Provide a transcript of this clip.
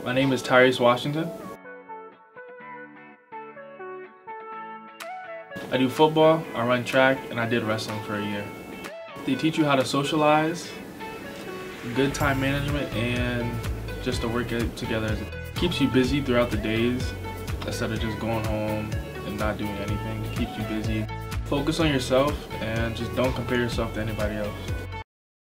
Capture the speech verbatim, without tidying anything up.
My name is Tyrese Washington. I do football, I run track, and I did wrestling for a year. They teach you how to socialize, good time management, and just to work it together. It keeps you busy throughout the days instead of just going home and not doing anything. It keeps you busy. Focus on yourself and just don't compare yourself to anybody else.